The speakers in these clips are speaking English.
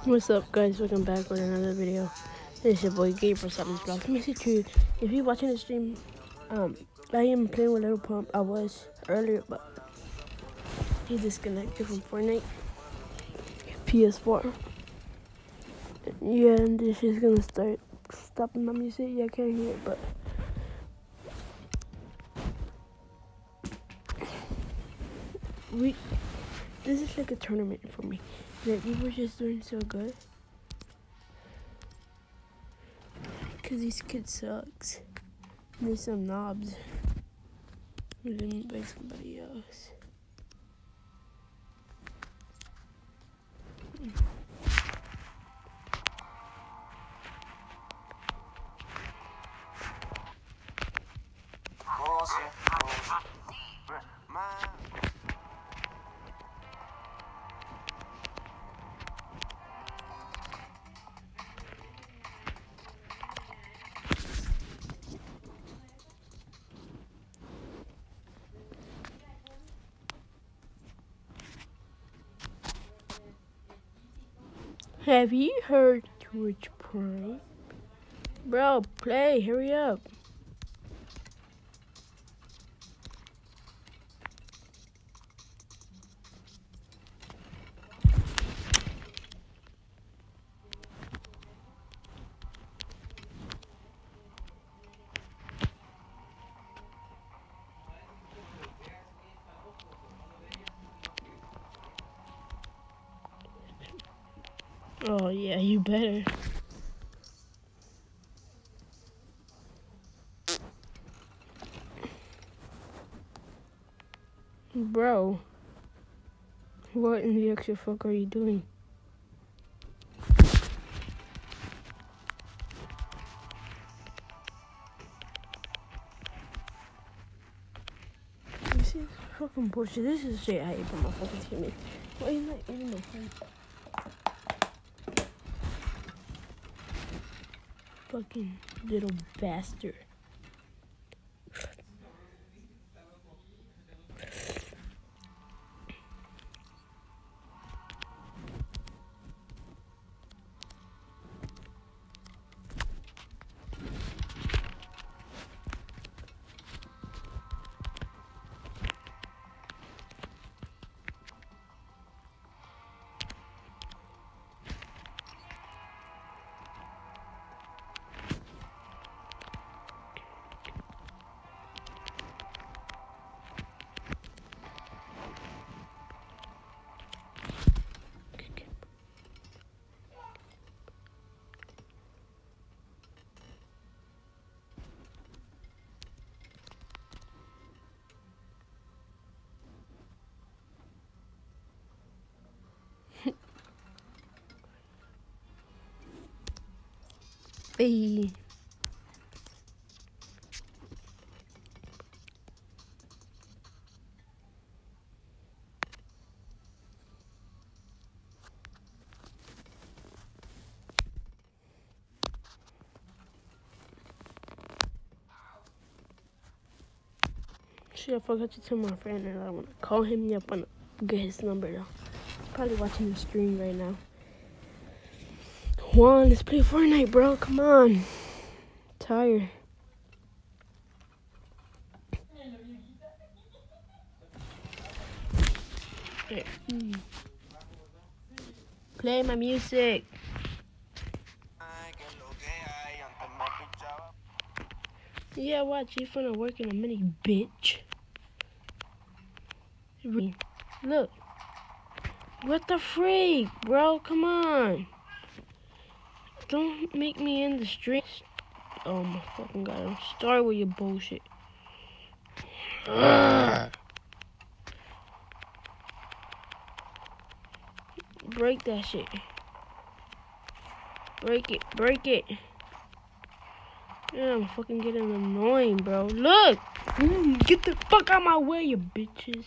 What's up, guys? Welcome back with another video. This is your boy Gabe for Simon's Vlogs. Message you, if you're watching the stream, I am playing with Little Pump. I was earlier, but he disconnected from Fortnite, PS4. Yeah, and this is gonna start stopping my music. Yeah, I can't hear it, but this is like a tournament for me. Like, we were just doing so good. Cause these kids sucks. There's some knobs. Let me by somebody else. Have you heard Twitch Prime? Bro, play, hurry up. Oh yeah, you better. Bro, what in the extra fuck are you doing? This is fucking bullshit. This is shit I hate from my fucking teammates. Why are you not eating my friend? Fucking little bastard. Hey. Shit, I forgot to tell my friend that I want to call him up and get his number though. Probably watching the stream right now. Juan, let's play Fortnite, bro. Come on. Tired. Play my music. Yeah, watch. You finna work in a minute, bitch. Look. What the freak, bro? Come on. Don't make me in the street. Oh my fucking god. I'm starting with your bullshit. Break that shit. Break it. Break it. Yeah, I'm fucking getting annoying, bro. Look! Get the fuck out of my way, you bitches.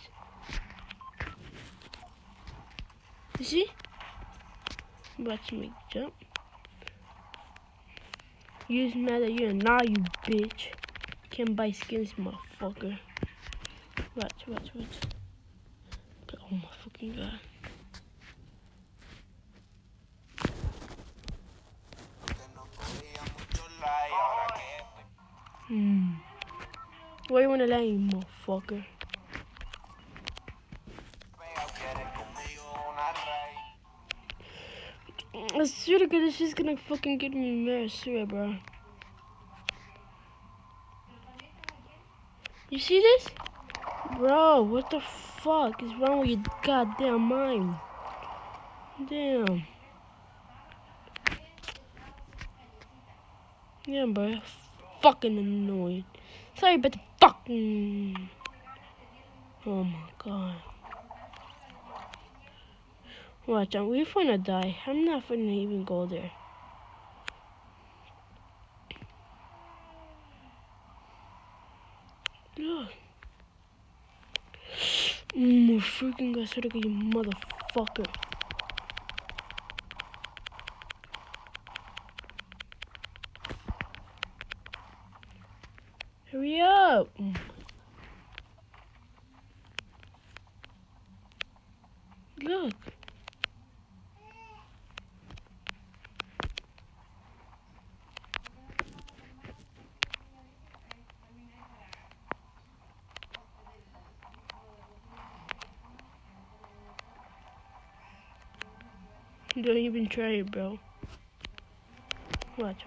You see? I'm about to make a jump. You just mad at you and now you bitch. Can't buy skins, motherfucker. Watch. Oh my fucking god. Where you wanna land, you motherfucker? I swear to God, she's gonna fucking get me mad. I swear, bro. You see this? Bro, what the fuck is wrong with your goddamn mind? Damn. Yeah, bro. Fucking annoying. Sorry about the fucking... Oh my god. Watch out, we're gonna die. I'm not gonna even go there. Look. My freaking god, swear to God, you motherfucker. Hurry up. Look. Don't even try it, bro. Watch.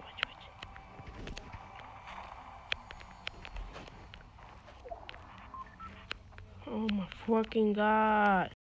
Oh my fucking god.